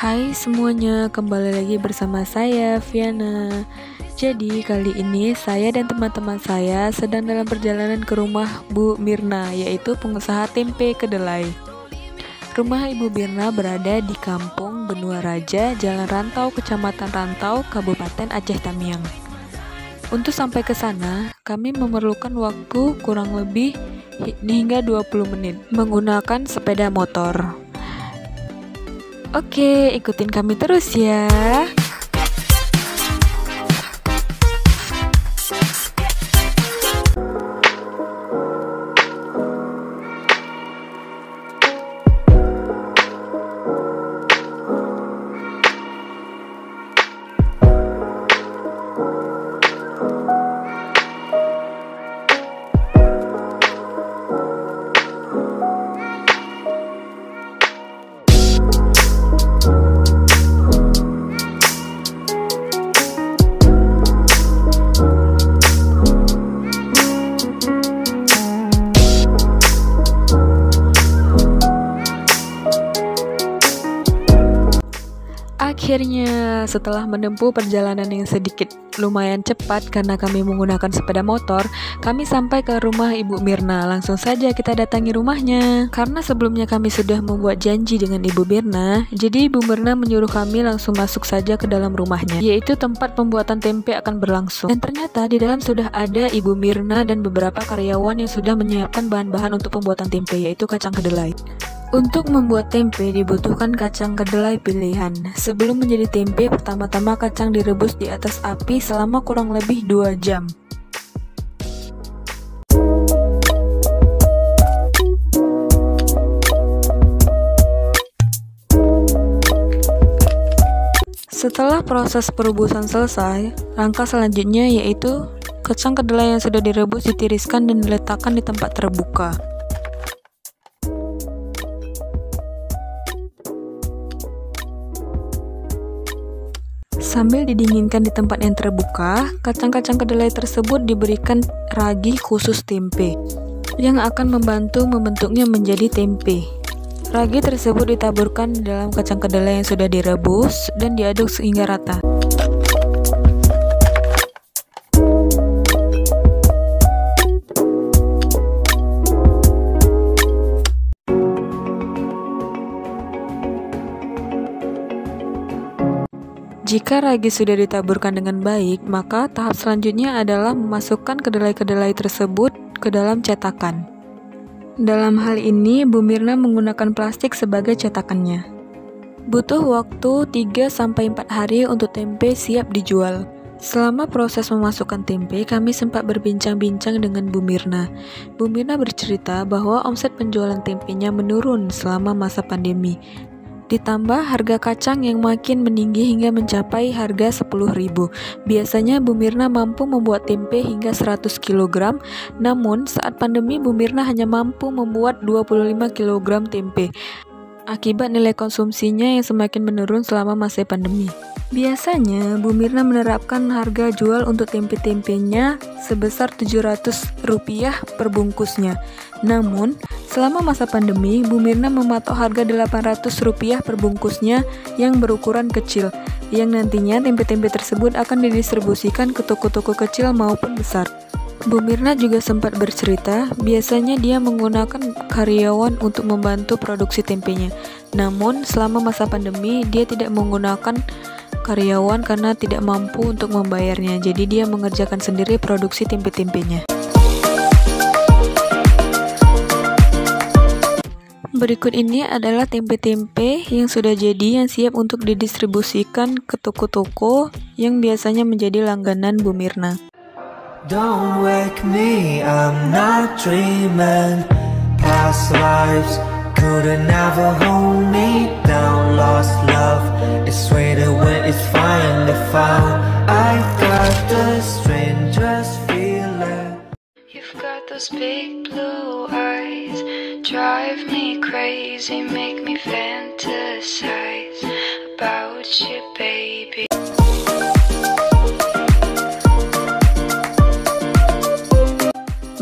Hai semuanya, kembali lagi bersama saya, Viana. Jadi kali ini saya dan teman-teman saya sedang dalam perjalanan ke rumah Bu Mirna, yaitu pengusaha tempe kedelai. Rumah Ibu Mirna berada di Kampung Benua Raja, Jalan Rantau, Kecamatan Rantau, Kabupaten Aceh Tamiang. Untuk sampai ke sana, kami memerlukan waktu kurang lebih hingga 20 menit menggunakan sepeda motor. Oke, ikutin kami terus ya. Akhirnya, setelah menempuh perjalanan yang sedikit lumayan cepat karena kami menggunakan sepeda motor, kami sampai ke rumah Ibu Mirna. Langsung saja kita datangi rumahnya. Karena sebelumnya kami sudah membuat janji dengan Ibu Mirna, jadi Ibu Mirna menyuruh kami langsung masuk saja ke dalam rumahnya, yaitu tempat pembuatan tempe akan berlangsung. Dan ternyata di dalam sudah ada Ibu Mirna dan beberapa karyawan yang sudah menyiapkan bahan-bahan untuk pembuatan tempe, yaitu kacang kedelai. Untuk membuat tempe dibutuhkan kacang kedelai pilihan. Sebelum menjadi tempe, pertama-tama kacang direbus di atas api selama kurang lebih 2 jam. Setelah proses perebusan selesai, langkah selanjutnya yaitu kacang kedelai yang sudah direbus ditiriskan dan diletakkan di tempat terbuka. Sambil didinginkan di tempat yang terbuka, kacang-kacang kedelai tersebut diberikan ragi khusus tempe yang akan membantu membentuknya menjadi tempe. Ragi tersebut ditaburkan di dalam kacang kedelai yang sudah direbus dan diaduk sehingga rata. Jika ragi sudah ditaburkan dengan baik, maka tahap selanjutnya adalah memasukkan kedelai-kedelai tersebut ke dalam cetakan. Dalam hal ini, Bu Mirna menggunakan plastik sebagai cetakannya. Butuh waktu 3-4 hari untuk tempe siap dijual. Selama proses memasukkan tempe, kami sempat berbincang-bincang dengan Bu Mirna. Bu Mirna bercerita bahwa omset penjualan tempenya menurun selama masa pandemi. Ditambah harga kacang yang makin meninggi hingga mencapai harga 10.000. Biasanya Bu Mirna mampu membuat tempe hingga 100 kg, namun saat pandemi Bu Mirna hanya mampu membuat 25 kg tempe, akibat nilai konsumsinya yang semakin menurun selama masa pandemi. Biasanya, Bu Mirna menerapkan harga jual untuk tempe-tempenya sebesar Rp700 per bungkusnya. Namun, selama masa pandemi, Bu Mirna mematok harga Rp800 per bungkusnya yang berukuran kecil, yang nantinya tempe-tempe tersebut akan didistribusikan ke toko-toko kecil maupun besar. Bu Mirna juga sempat bercerita, biasanya dia menggunakan karyawan untuk membantu produksi tempenya. Namun, selama masa pandemi, dia tidak menggunakan karyawan karena tidak mampu untuk membayarnya, jadi dia mengerjakan sendiri produksi tempe-tempenya. Berikut ini adalah tempe-tempe yang sudah jadi yang siap untuk didistribusikan ke toko-toko yang biasanya menjadi langganan Bu Mirna. Don't wake me, I'm not dreaming. Past lives couldn't ever hold me down. Lost love, it's sweeter when it's finally found. I got the strangest feeling. You've got those big blue eyes, drive me crazy, make me fantasize about you, baby.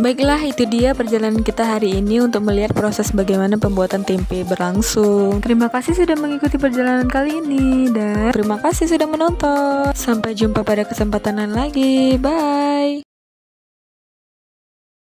Baiklah, itu dia perjalanan kita hari ini untuk melihat proses bagaimana pembuatan tempe berlangsung. Terima kasih sudah mengikuti perjalanan kali ini, dan terima kasih sudah menonton. Sampai jumpa pada kesempatan lain lagi. Bye.